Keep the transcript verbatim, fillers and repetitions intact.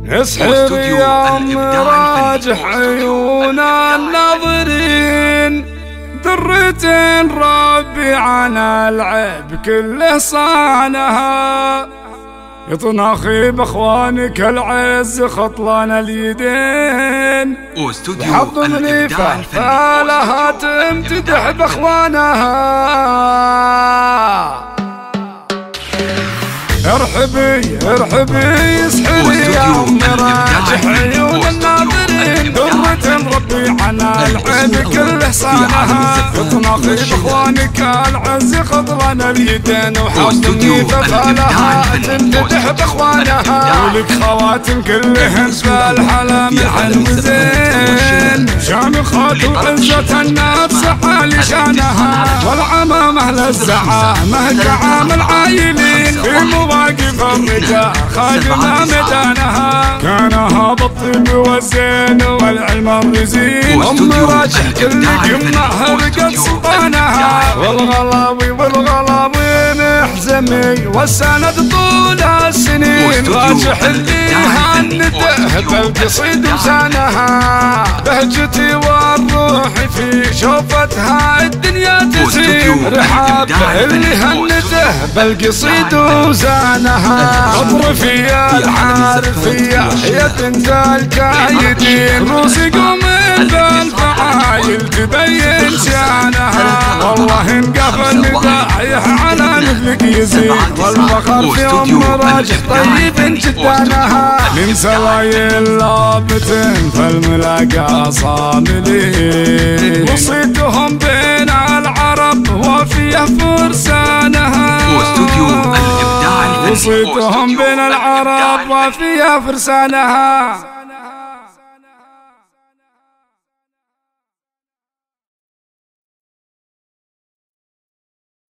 اسحر يا مراجح عيون الناظرين، درة ربي عن العيب كله صانها، يطناخي باخوانك العز خطلان اليدين، وحضني فلها تمتدح باخوانها. ارحبي ارحبي اسحري يا مراجح عيون الناظرين، درة ربي عن العيب كله صانها، يطناخي باخوانك العز خطلان اليدين، وحضني فلها تمتدح باخوانها، ولك خواتم كلهن بالحلا محل زين، شامخات وعزة النفس حال شانها، والعمامة للزعامة كعام العايلين، في مواقف الرجال خادمة ميدانها، كانها بالطيب والزين والعلم الرزين، ام راجح كل قمة رقت سلطانها، والغلاوي والغلاوي محزمي والسند طول السنين، راجح اللي هنده بالقصيد وسانها، بهجتي والروح في شوفتها الدنيا تزين، رحاب اللي هنده بالقصيد وزانها، اطرفي العارفية يا بنت الكايدين، روسي قوم بالفعايل تبين شانها، والله انقف الندايح على مثلك يزيد، والفخر في ام راجح طيب جدانها، من سوايل لابتن فالملاقى صاملين، وصيتهم بين العرب وفيه فرسانها، وصيتهم بين العرب وفيه فرسانها.